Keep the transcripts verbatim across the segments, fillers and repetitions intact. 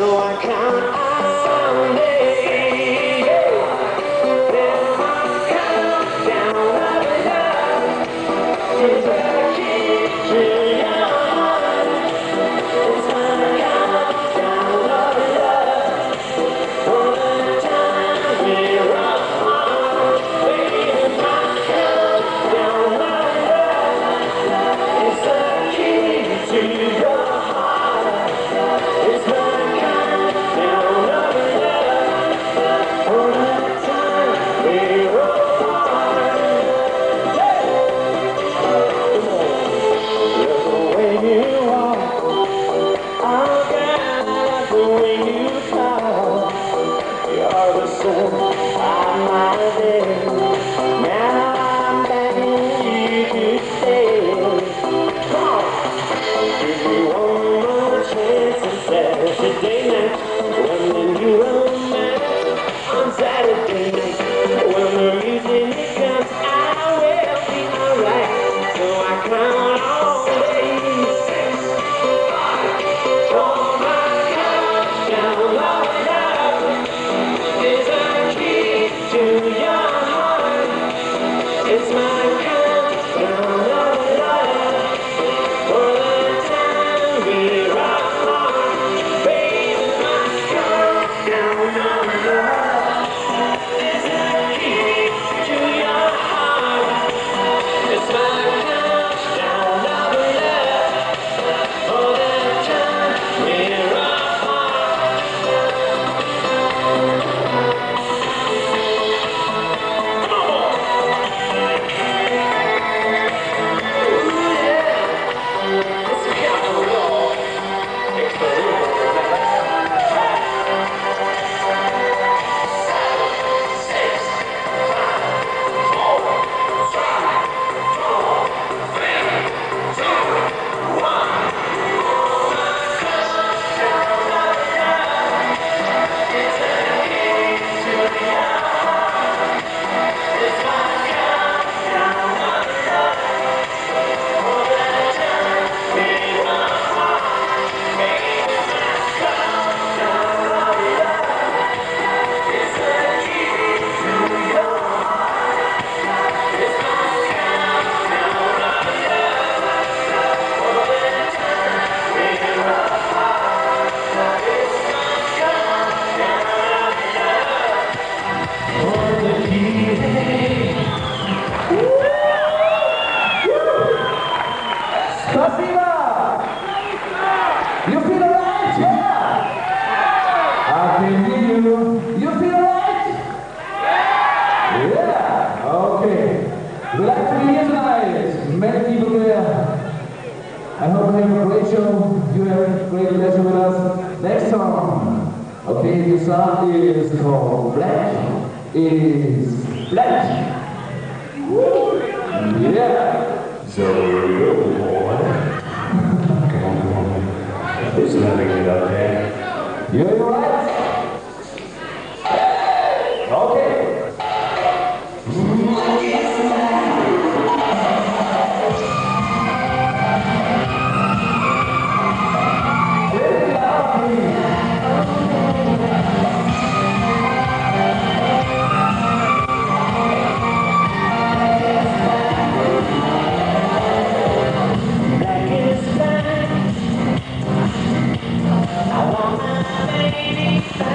So I count on days. Then I count down of love. It's a key to your heart. It's my countdown of love. For the time we're apart. Baby, my countdown of love. It's the key to your heart. It's my countdown of love. For the time we're apart. The way you walk, oh God, the way you talk, you're the soul of my day. Now I'm begging you to stay. Come on, give me one more chance to Saturday night. When the new romance on Saturday night. When the music comes, I will be alright. So I count all days. Oh my countdown of love is a key to your heart. It's my countdown of love for the time we're apart. Baby, my countdown of love is a key to your heart. It's my countdown of love for the time we're apart. Ooh, yeah. It's a countdown of love. Спасибо! You feel alright? Yeah! I can hear you. You feel alright? Yeah! Okay. We'd like to be here tonight. Many people there. I hope you have a great show. You have a great pleasure with us. Next song. Okay, the song is called Black is Black. Yeah! So here we go, boy. Come on, come on. Who's letting it up there? You're right. Okay. I want my baby back.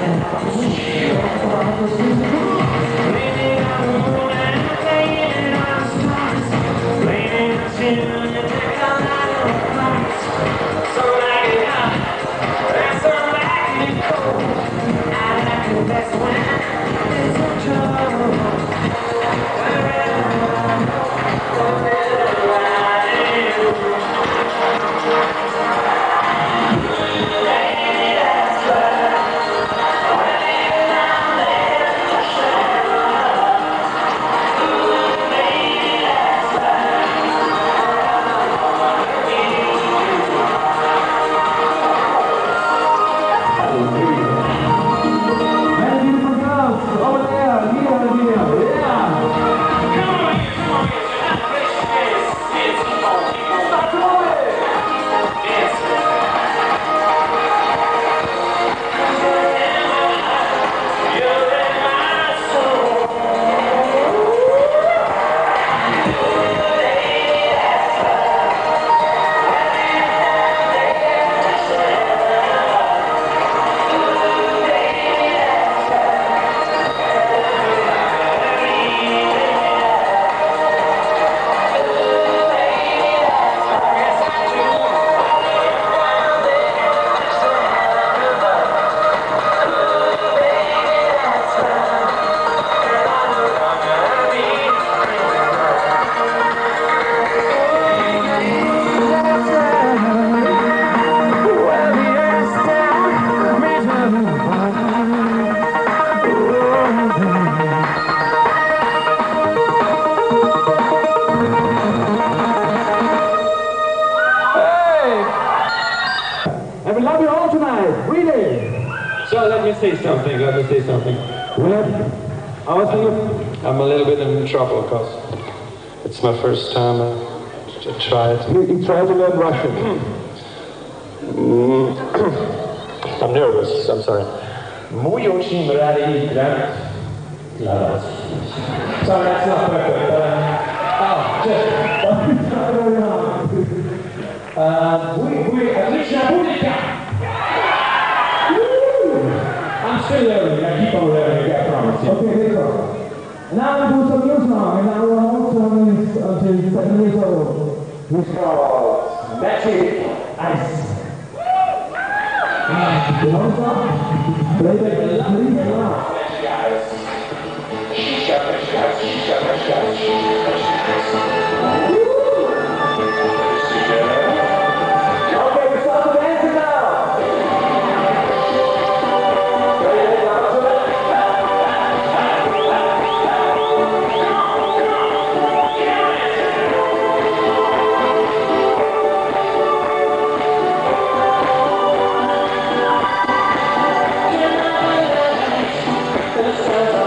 And we love you all tonight, really. So let me say something, let me say something. Well, I was thinking, I'm a little bit in trouble because it's my first time uh, to try it. you, you try to learn Russian. I'm nervous, I'm sorry. Мы очень рады играть для вас. Sorry, that's not perfect. Uh, oh, just... uh, вы, вы отличная публика! I'm still learning, I keep on learning, I promise you. Okay, here you go. Now we do some new song, and our old song is until seven years old. It's called Magic Ice. You know the song? Play the please now. Magic Ice. Shisha, Magic Ice, Shisha, Magic Ice, Shisha, Magic Ice. Okay, we start the dancing now. The sun's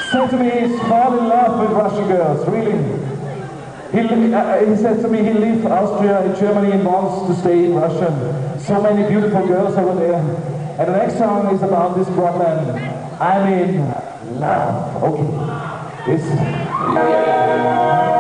said to me he's fallen in love with Russian girls, really. He, uh, he said to me he left Austria and Germany and wants to stay in Russia. So many beautiful girls over there. And the next song is about this problem. I'm in love. Okay. It's...